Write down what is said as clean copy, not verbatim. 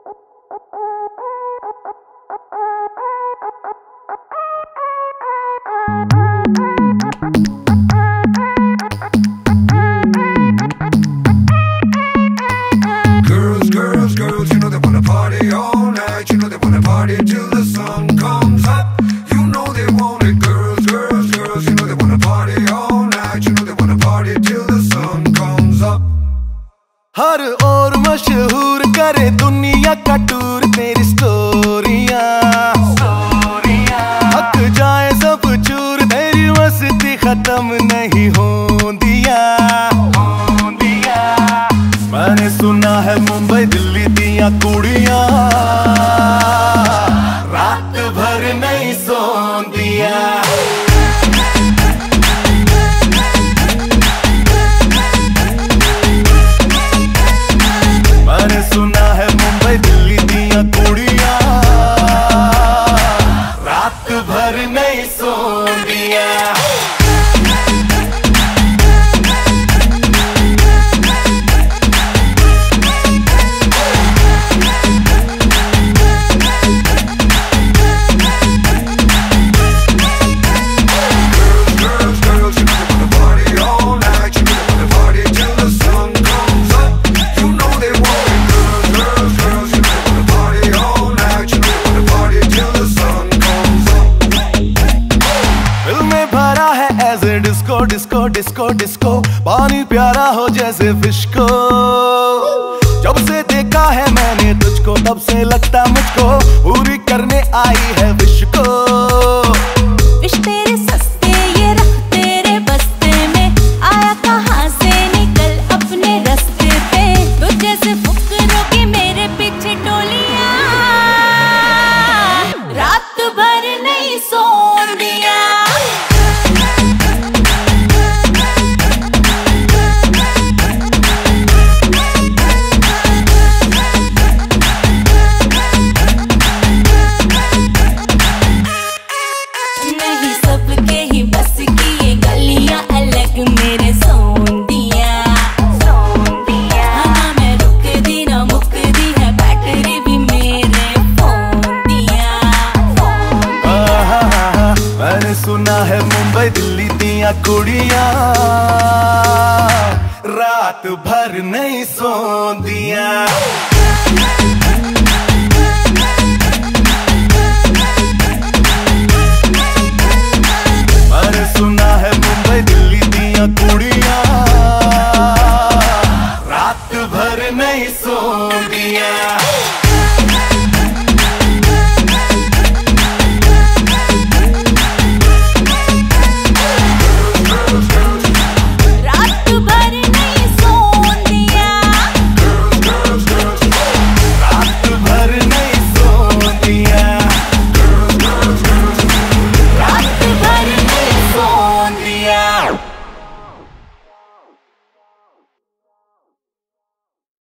Girls, you know they wanna party all night. You know they wanna party till the sun comes up. You know they want it. Girls, you know they wanna party all night. You know they wanna party till the sun comes up. हर ओर मशहूर करे दुनिया का tour तेरी स्टोरियां, हक जाए सब चूर तेरी मस्ती खत्म नहीं होंदिया। मैंने सुना है मुंबई दिल्ली दिया कुड़ियां रात भर नहीं सोंदिया। मैंने सुना है मुंबई दिल्ली दिया कुड़ियां रात भर नहीं सोंदिया। डिस्को डिस्को डिस्को डिस्को पानी प्यारा हो जैसे फिश को। जब से देखा है मैंने तुझको तब से लगता मुझको पूरी करने आई है विश को। विश तेरे सस्ते ये रख तेरे बस्ते में, आया कहाँ से निकल अपने रास्ते पे। तो जैसे फुकरों की मेरे पीछे टोलियां रात भर नहीं सोन दिया। सुना है मुंबई दिल्ली दिया कुड़ियां रात भर नहीं सोंदिया। मैंने सुना है मुंबई दिल्ली दिया कुड़ियां रात भर नहीं सोंदिया।